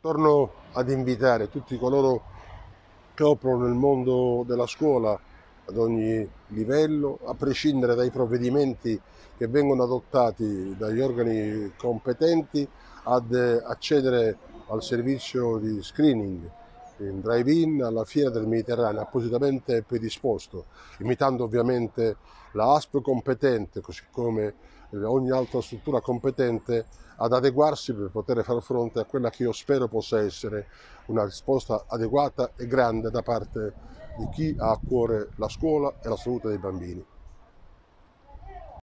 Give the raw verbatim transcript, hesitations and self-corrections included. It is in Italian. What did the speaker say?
Torno ad invitare tutti coloro che operano nel mondo della scuola ad ogni livello, a prescindere dai provvedimenti che vengono adottati dagli organi competenti, ad accedere al servizio di screening in drive-in alla Fiera del Mediterraneo appositamente predisposto, imitando ovviamente la A S P competente, così come ogni altra struttura competente, ad adeguarsi per poter far fronte a quella che io spero possa essere una risposta adeguata e grande da parte di chi ha a cuore la scuola e la salute dei bambini.